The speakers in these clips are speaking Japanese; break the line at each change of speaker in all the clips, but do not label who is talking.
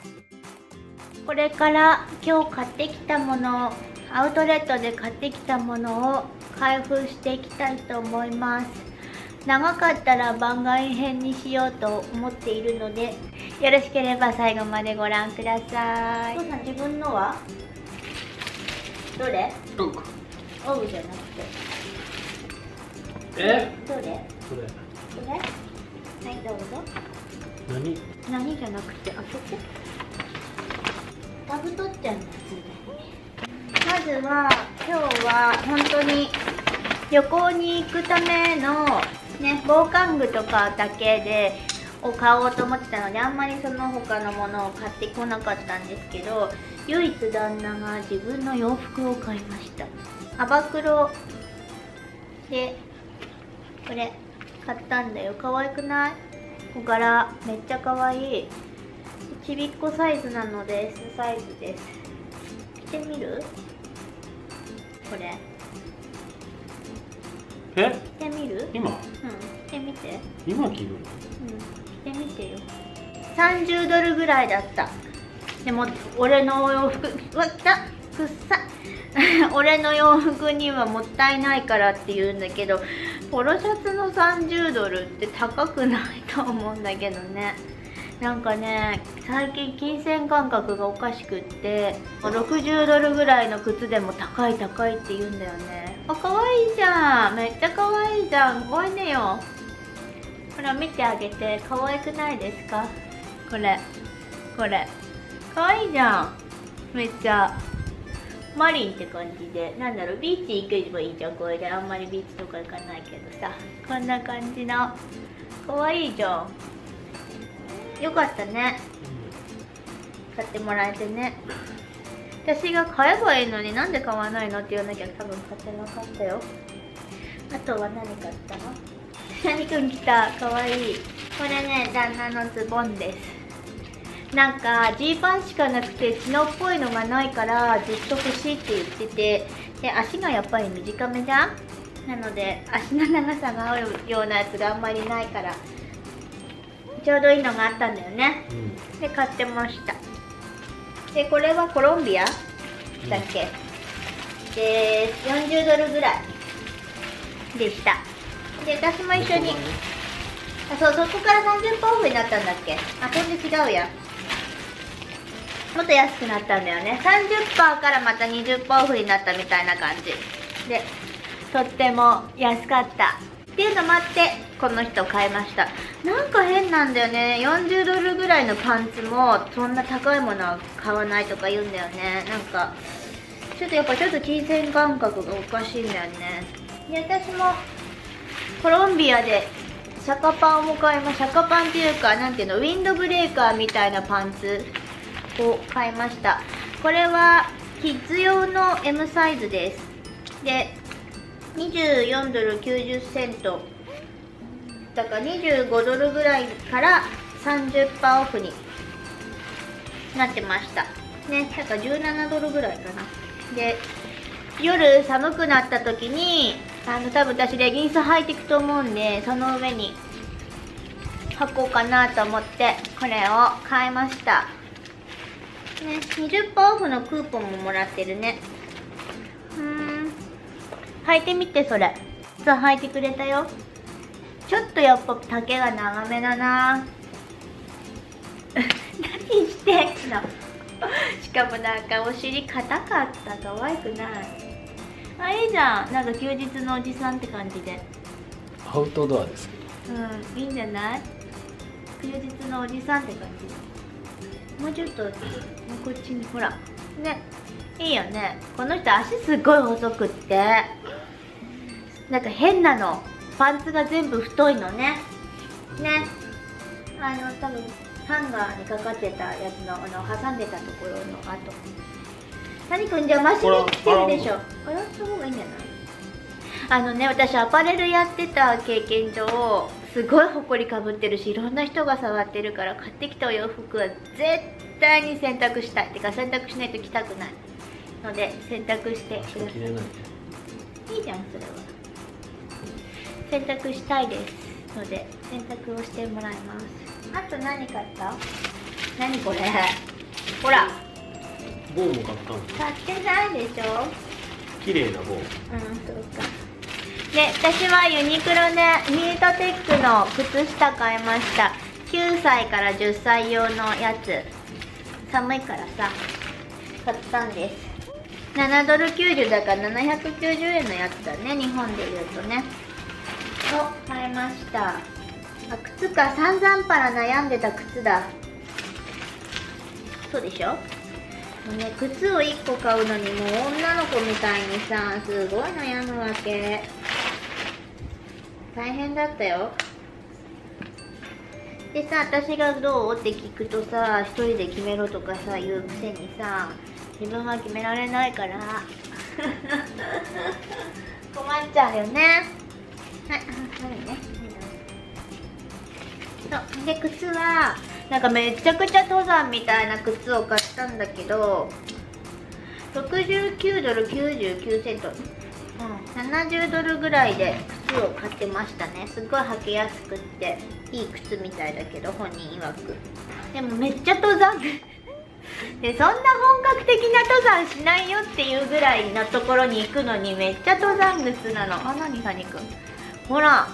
これから今日買ってきたものを、アウトレットで買ってきたものを開封していきたいと思います。長かったら番外編にしようと思っているので、よろしければ最後までご覧ください。お父さん、自分のはどれ？オウじゃなくて。どれ？これ？はい、どうぞ。何じゃなくて、開けて。タブ取ってんの、まずは今日は本当に旅行に行くためのね、防寒具とかだけで買おうと思ってたので、あんまりその他のものを買ってこなかったんですけど、唯一旦那が自分の洋服を買いました。アバクロでこれ買ったんだよ。可愛くない？小柄、めっちゃ可愛い。ちびっこサイズなので S サイズです。着てみる？これ着てみる？今？うん、着てみて。
今着るの？
うん、着てみてよ。30ドルぐらいだった。でも俺の洋服、うわ、来た、くっさ俺の洋服にはもったいないからって言うんだけど、ポロシャツの30ドルって高くないと思うんだけどね。なんかね、最近金銭感覚がおかしくって、60ドルぐらいの靴でも高い高いって言うんだよね。あ、可愛いじゃん。めっちゃ可愛いじゃん。おいでよ。ほら見てあげて。可愛くないですか？これ可愛いじゃん。めっちゃマリンって感じで、なんだろう、ビーチ行けばいいじゃん。これであんまりビーチとか行かないけどさ、こんな感じの可愛いじゃん。よかったね、買ってもらえてね。私が買えばいいのになんで買わないのって言わなきゃ多分買ってなかったよ。あとは何買ったの？何くん来た、かわいい。これね、旦那のズボンです。なんかジーパンしかなくてチノっぽいのがないからずっと欲しいって言ってて、で足がやっぱり短めじゃん。なので足の長さが合うようなやつがあんまりないからちょうどいいのがあったんだよね、で買ってました。でこれはコロンビアだっけ、で40ドルぐらいでした。で私も一緒に、そこから30%オフになったんだっけ。あ、それで違うや、もっと安くなったんだよね。30% からまた20% オフになったみたいな感じで、とっても安かったっていうのもあってこの人買いました。なんか変なんだよね、40ドルぐらいのパンツもそんな高いものは買わないとか言うんだよね。なんかちょっと金銭感覚がおかしいんだよね。で私もコロンビアでシャカパンを買いました。シャカパンっていうか、なんていうの、ウィンドブレーカーみたいなパンツを買いました。これはキッズ用の M サイズです。で24ドル90セントだから25ドルぐらいから 30% オフになってましたね。だから17ドルぐらいかな。で夜寒くなった時に多分私レギンス履いていくと思うんで、その上に履こうかなと思ってこれを買いましたね。20% オフのクーポンももらってるね。履いてみて。それ履いてくれたよ。ちょっとやっぱ丈が長めだな何してんのしかもなんかお尻硬かった。可愛くない？あ、いいじゃん。なんか休日のおじさんって感じで。
アウトドアですけど。
いいんじゃない？休日のおじさんって感じ。もうちょっとこっちにほらね、いいよね。この人足すっごい細くって、なんか変なの。パンツが全部太いのね。多分ハンガーにかかってたやつの挟んでたところの跡。何くん邪魔しに来てるでしょ。洗った方がいいんじゃない？私アパレルやってた経験上すごいホコリかぶってるし、いろんな人が触ってるから、買ってきたお洋服は絶対に洗濯したい。てか洗濯しないと着たくないので洗濯してください。いいじゃん、それは。洗濯したいですので洗濯をしてもらいます。あと何買った？何これ？ ほら
棒も買ったの？
買ってないでしょ。
綺麗な棒。
そうか。で、私はユニクロでヒートテックの靴下買いました。9歳から10歳用のやつ。寒いからさ買ったんです。7ドル90だから790円のやつだね、日本で言うとね。を買いました。あ、靴か。散々パラ悩んでた靴だ。そうでしょ。もうね、靴を1個買うのにもう女の子みたいにさ、すごい悩むわけ。大変だったよ。でさ、私がどうって聞くとさ、一人で決めろとかさ言うくせにさ、自分は決められないから困っちゃうよね。はい、はいね。そうで、靴はなんかめちゃくちゃ登山みたいな靴を買ったんだけど、69ドル99セント、70ドルぐらいで靴を買ってましたね。すっごい履きやすくっていい靴みたいだけど、本人曰く。でもめっちゃ登山で、そんな本格的な登山しないよっていうぐらいなところに行くのにめっちゃ登山靴なの。あ、なにサニくん、ほら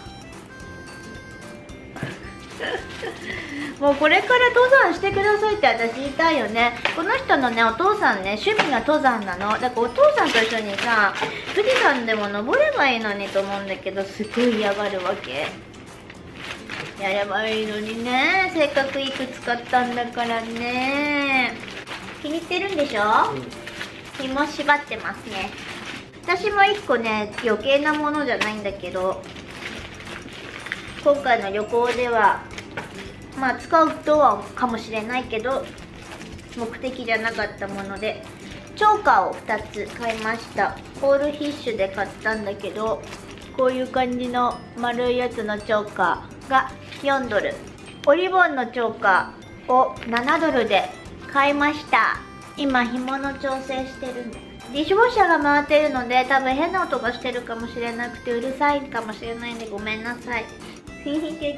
もうこれから登山してくださいって私言いたいよね。この人のね、お父さんね、趣味が登山なの。だからお父さんと一緒にさ、富士山でも登ればいいのにと思うんだけど、すごい嫌がるわけ。やればいいのにね、せっかくいくつ買ったんだからね。気に入ってるんでしょ。紐縛ってますね。私も1個ね、余計なものじゃないんだけど、今回の旅行ではまあ使うとはかもしれないけど目的じゃなかったもので、チョーカーを2つ買いました。ホールフィッシュで買ったんだけど、こういう感じの丸いやつのチョーカーが4ドル、オリボンのチョーカーを7ドルで買いました。今紐の調整してるんで、ディッシュウォッシャーが回ってるので多分変な音がしてるかもしれなくてうるさいかもしれないんでごめんなさい。何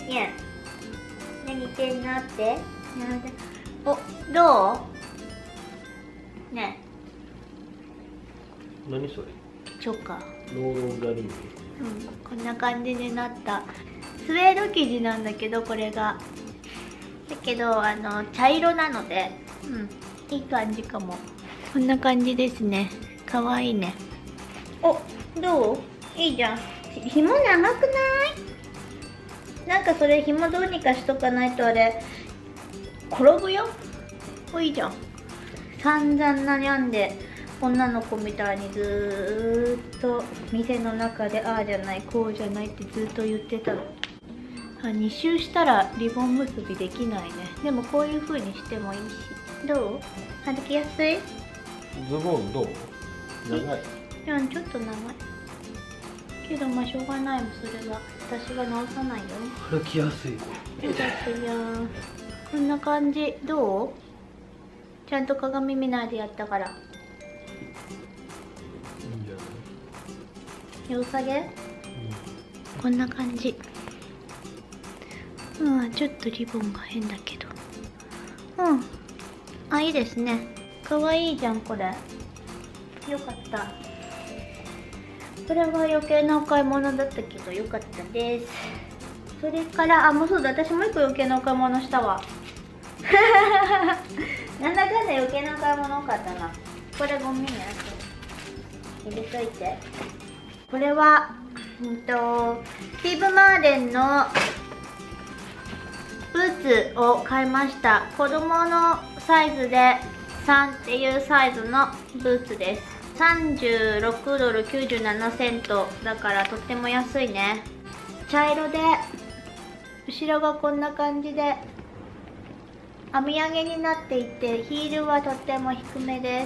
てんのって。お、どうね。
何それ？
チョーカー。
ノーロンガリング。
こんな感じになった。スウェード生地なんだけど、これがだけど茶色なので、いい感じかも。こんな感じですね。かわいいね。お、どう？いいじゃん。紐長くない？なんかそれ紐どうにかしとかないとあれ転ぶよ。お、いいじゃん。散々悩んで女の子みたいにずーっと店の中でああじゃないこうじゃないってずっと言ってたの。2周したらリボン結びできないね。でもこういう風にしてもいいし。どう？歩きやすい？
ズボンどう？長い？
ちょっと長いけど、まあしょうがないもん、それは私が直さないよ。
歩きやすい。
よかったよ。こんな感じ。どう？ちゃんと鏡見ないでやったから。
いいんじゃない？
良さげ？こんな感じ。ちょっとリボンが変だけど。あ、いいですね。かわいいじゃん、これ。よかった。これは余計なお買い物だったけどよかったです。それからもうそうだ、私もう一個余計なお買い物したわなんだかんだ余計なお買い物多かったな。これゴミね、入れといて。これはスティーブ・マーレンのブーツを買いました。子供のサイズで3っていうサイズのブーツです。36ドル97セントだからとっても安いね。茶色で後ろがこんな感じで編み上げになっていて、ヒールはとっても低めです。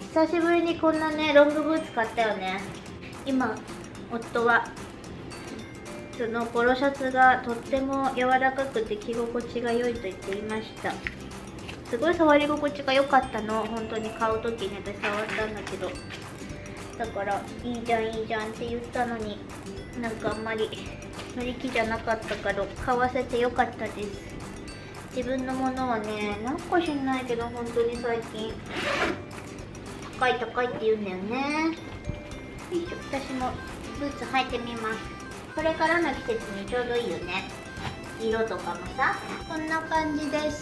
久しぶりにこんなねロングブーツ買ったよね。今夫はそのポロシャツがとっても柔らかくて着心地が良いと言っていました。すごい触り心地が良かったの。本当に買う時に私触ったんだけど、だからいいじゃんいいじゃんって言ったのになんかあんまり乗り気じゃなかったから買わせてよかったです。 自分のものはね、なんか知んないけど本当に最近高い高いって言うんだよね。よいしょ、私もブーツ履いてみます。これからの季節にちょうどいいよね。色とかもさ、こんな感じです。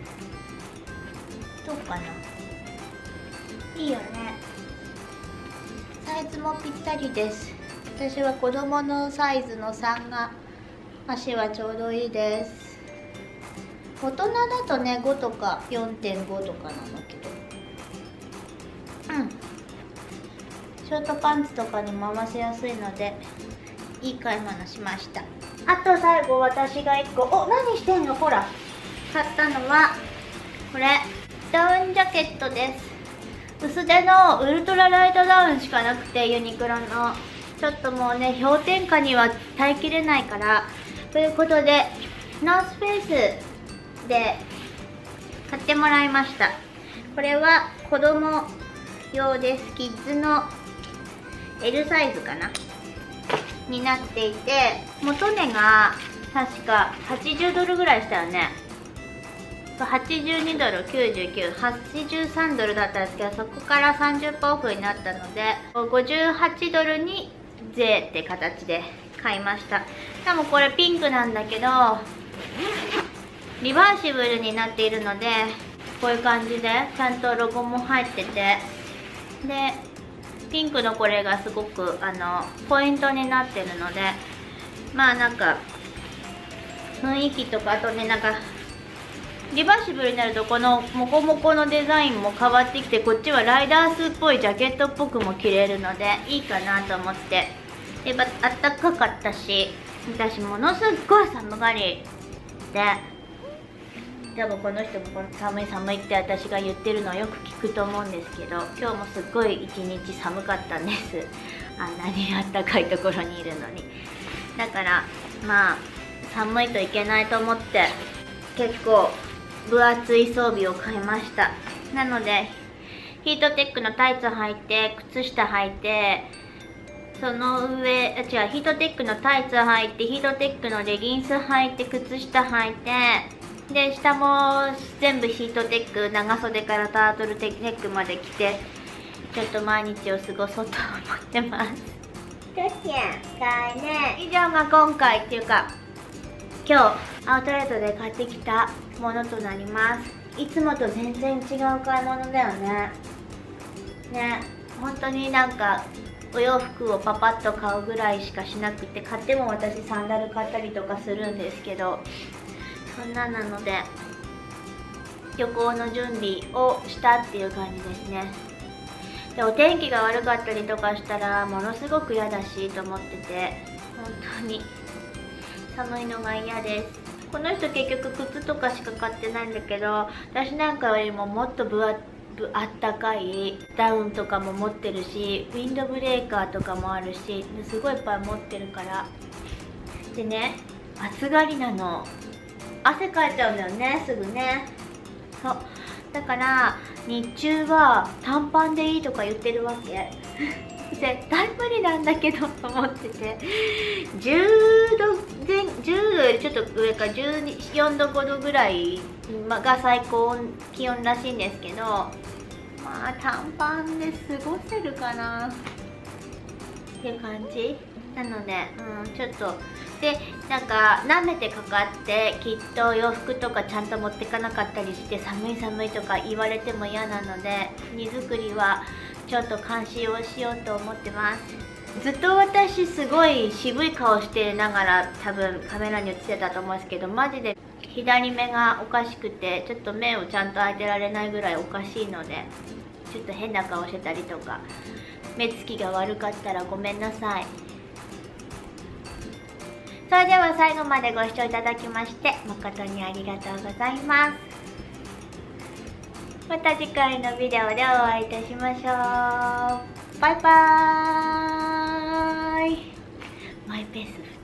どうかな、いいよね。サイズもぴったりです。私は子供のサイズの3が足はちょうどいいです。大人だとね5とか 4.5 とかなんだけど、ショートパンツとかにも合わせやすいのでいい買い物しました。あと最後、私が1個、何してんの、ほら、買ったのはこれ、ダウンジャケットです。薄手のウルトラライトダウンしかなくて、ユニクロのちょっともうね氷点下には耐えきれないから、ということでノースフェイスで買ってもらいました。これは子供用です。キッズの L サイズかなになっていて、元値が確か80ドルぐらいしたよね。82ドル99、83ドルだったんですけど、そこから 30% オフになったので58ドルに税って形で買いました。しかもこれピンクなんだけどリバーシブルになっているので、こういう感じでちゃんとロゴも入ってて、でピンクのこれがすごくポイントになってるので、まあなんか雰囲気とか、あとね、なんかリバーシブルになるとこのモコモコのデザインも変わってきて、こっちはライダースっぽいジャケットっぽくも着れるのでいいかなと思って。であったかかったし、私ものすっごい寒がりで、多分この人もこの寒い寒いって私が言ってるのをよく聞くと思うんですけど、今日もすっごい一日寒かったんです。あんなにあったかいところにいるのに。だからまあ寒いといけないと思って結構分厚い装備を買いました。なのでヒートテックのタイツ履いて、靴下履いて、その上、ヒートテックのタイツ履いて、ヒートテックのレギンス履いて、靴下履いて、で下も全部ヒートテック、長袖からタートルネックまで着て、ちょっと毎日を過ごそうと思ってます。以上が今回っていうか今日アウトレットで買ってきたものとなります。いつもと全然違う買い物だよね。本当になんかお洋服をパパッと買うぐらいしかしなくて、買っても私サンダル買ったりとかするんですけど、そんなので旅行の準備をしたっていう感じですね。でお天気が悪かったりとかしたらものすごく嫌だしと思ってて、本当に寒いのが嫌です。この人結局靴とかしか買ってないんだけど、私なんかよりももっとあったかいダウンとかも持ってるし、ウィンドブレーカーとかもあるし、すごいいっぱい持ってるから。でね、暑がりなの。汗かいちゃうんだよね、すぐね。そうだから日中は短パンでいいとか言ってるわけ。絶対無理なんだけどと思ってて、10度よりちょっと上か14度5度ぐらいが最高気温らしいんですけど、まあ短パンで過ごせるかなっていう感じなので、ちょっとでなんか舐めてかかって、きっと洋服とかちゃんと持ってかなかったりして、寒い寒いとか言われても嫌なので、荷造りはちょっと監視をしようと思ってます。ずっと私すごい渋い顔してながら多分カメラに映ってたと思うんですけど、マジで左目がおかしくて、ちょっと目をちゃんと開いてられないぐらいおかしいので、ちょっと変な顔してたりとか、目つきが悪かったらごめんなさい。それでは最後までご視聴いただきまして誠にありがとうございます。また次回のビデオでお会いいたしましょう。バイバーイ。マイペース